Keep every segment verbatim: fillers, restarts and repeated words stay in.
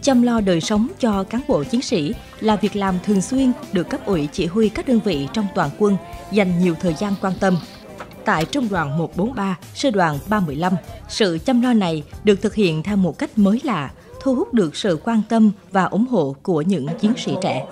Chăm lo đời sống cho cán bộ chiến sĩ là việc làm thường xuyên được cấp ủy chỉ huy các đơn vị trong toàn quân dành nhiều thời gian quan tâm. Tại Trung đoàn một bốn ba, Sư đoàn ba một lăm, sự chăm lo này được thực hiện theo một cách mới lạ, thu hút được sự quan tâm và ủng hộ của những chiến sĩ trẻ.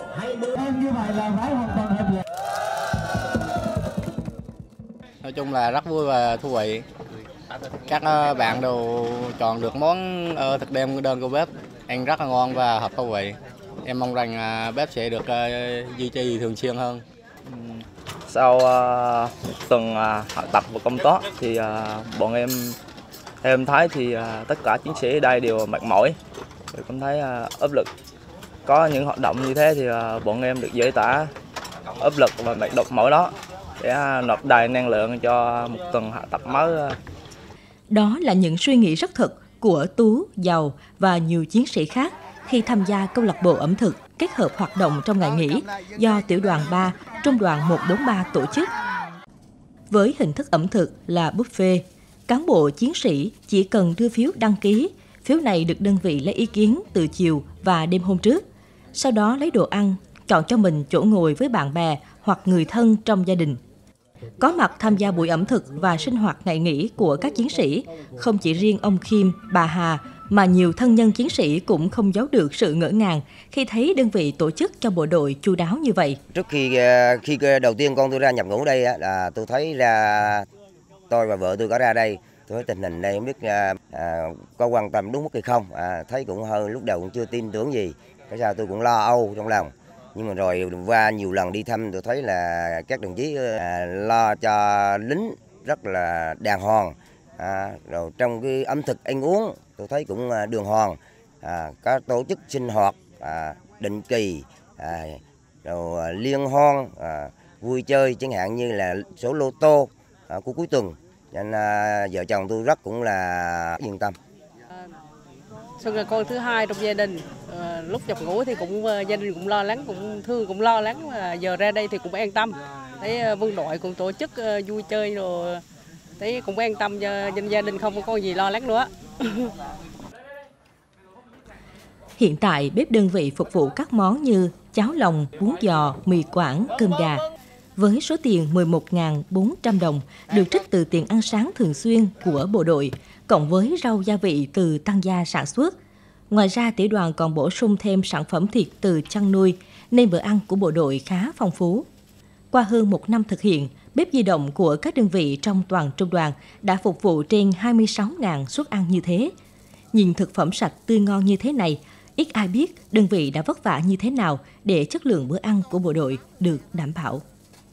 Nói chung là rất vui và thú vị. Các bạn đều chọn được món thực đơn đơn của bếp, ăn rất là ngon và hợp khẩu vị. Em mong rằng bếp sẽ được duy trì thường xuyên hơn. Sau uh, tuần uh, học tập và công tác thì uh, bọn em em thấy thì uh, tất cả chiến sĩ ở đây đều mệt mỏi, cũng thấy uh, áp lực. Có những hoạt động như thế thì uh, bọn em được giải tỏa áp lực và mệt mỏi đó để uh, nộp đầy năng lượng cho một tuần học tập mới. Uh. Đó là những suy nghĩ rất thực của Tú, Giàu và nhiều chiến sĩ khác khi tham gia câu lạc bộ ẩm thực kết hợp hoạt động trong ngày nghỉ do Tiểu đoàn ba, Trung đoàn một bốn ba tổ chức. Với hình thức ẩm thực là buffet, cán bộ chiến sĩ chỉ cần đưa phiếu đăng ký. Phiếu này được đơn vị lấy ý kiến từ chiều và đêm hôm trước. Sau đó lấy đồ ăn, chọn cho mình chỗ ngồi với bạn bè hoặc người thân trong gia đình. Có mặt tham gia buổi ẩm thực và sinh hoạt ngày nghỉ của các chiến sĩ, không chỉ riêng ông Kim, bà Hà, mà nhiều thân nhân chiến sĩ cũng không giấu được sự ngỡ ngàng khi thấy đơn vị tổ chức cho bộ đội chu đáo như vậy. Trước khi khi đầu tiên con tôi ra nhập ngũ đây là tôi thấy ra tôi và vợ tôi có ra đây, tôi thấy tình hình đây không biết à, à, có quan tâm đúng mức hay không, à, thấy cũng hơi lúc đầu cũng chưa tin tưởng gì, cái sao tôi cũng lo âu trong lòng. Nhưng mà rồi qua nhiều lần đi thăm tôi thấy là các đồng chí à, lo cho lính rất là đàng hoàng. À, rồi trong cái ẩm thực ăn uống tôi thấy cũng đường hoàng, à, có tổ chức sinh hoạt à, định kỳ, à, rồi liên hoan, à, vui chơi chẳng hạn như là số lô tô à, của cuối tuần, nên à, vợ chồng tôi rất cũng là yên tâm. Xuân là con thứ hai trong gia đình, à, lúc nhập ngũ thì cũng gia đình cũng lo lắng, cũng thương cũng lo lắng, mà giờ ra đây thì cũng an tâm. Thấy quân đội cũng tổ chức uh, vui chơi rồi, thấy cũng an tâm cho dân gia đình, không có gì lo lắng nữa. Hiện tại bếp đơn vị phục vụ các món như cháo lòng, bún giò, mì quảng, cơm gà. Với số tiền mười một nghìn bốn trăm đồng được trích từ tiền ăn sáng thường xuyên của bộ đội, cộng với rau gia vị từ tăng gia sản xuất. Ngoài ra, tiểu đoàn còn bổ sung thêm sản phẩm thịt từ chăn nuôi, nên bữa ăn của bộ đội khá phong phú. Qua hơn một năm thực hiện, bếp di động của các đơn vị trong toàn trung đoàn đã phục vụ trên hai mươi sáu nghìn suất ăn như thế. Nhìn thực phẩm sạch tươi ngon như thế này, ít ai biết đơn vị đã vất vả như thế nào để chất lượng bữa ăn của bộ đội được đảm bảo.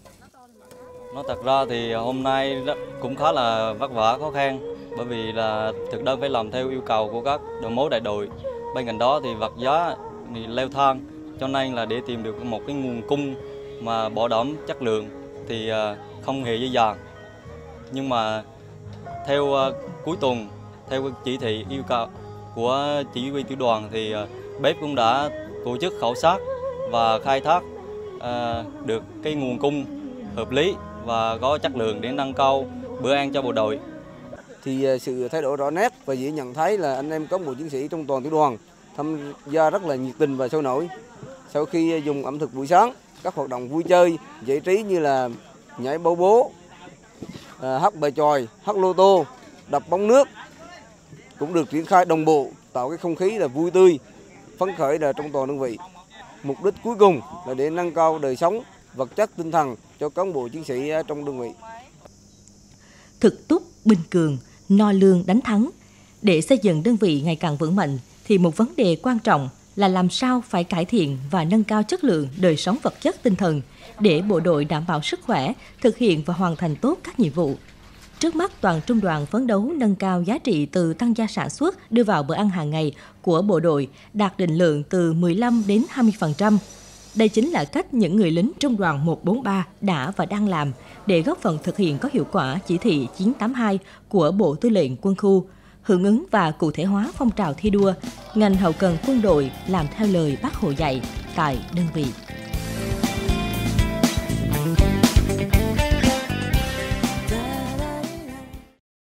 Nói thật ra thì hôm nay cũng khá là vất vả, khó khăn, bởi vì là thực đơn phải làm theo yêu cầu của các đầu mối đại đội. Bên cạnh đó thì vật giá thì leo thang, cho nên là để tìm được một cái nguồn cung mà bảo đảm chất lượng thì không hề dễ dàng. Nhưng mà theo uh, cuối tuần, theo chỉ thị yêu cầu của chỉ huy tiểu đoàn thì uh, bếp cũng đã tổ chức khảo sát và khai thác uh, được cái nguồn cung hợp lý và có chất lượng để nâng cao bữa ăn cho bộ đội. Thì uh, sự thay đổi rõ nét và dễ nhận thấy là anh em cán bộ chiến sĩ trong toàn tiểu đoàn tham gia rất là nhiệt tình và sôi nổi. Sau khi dùng ẩm thực buổi sáng, các hoạt động vui chơi, giải trí như là nhảy bấu bố, à, hát bài chòi, hát lô tô, đập bóng nước cũng được triển khai đồng bộ, tạo cái không khí là vui tươi, phấn khởi là trong toàn đơn vị. Mục đích cuối cùng là để nâng cao đời sống, vật chất, tinh thần cho cán bộ chiến sĩ trong đơn vị. Thực túc, binh cường, no lương đánh thắng. Để xây dựng đơn vị ngày càng vững mạnh thì một vấn đề quan trọng là làm sao phải cải thiện và nâng cao chất lượng đời sống vật chất tinh thần để bộ đội đảm bảo sức khỏe, thực hiện và hoàn thành tốt các nhiệm vụ. Trước mắt, toàn trung đoàn phấn đấu nâng cao giá trị từ tăng gia sản xuất đưa vào bữa ăn hàng ngày của bộ đội, đạt định lượng từ mười lăm đến hai mươi phần trăm. Đây chính là cách những người lính trung đoàn một bốn ba đã và đang làm để góp phần thực hiện có hiệu quả chỉ thị chín tám hai của Bộ Tư lệnh Quân khu, hưởng ứng và cụ thể hóa phong trào thi đua, ngành hậu cần quân đội làm theo lời Bác Hồ dạy tại đơn vị.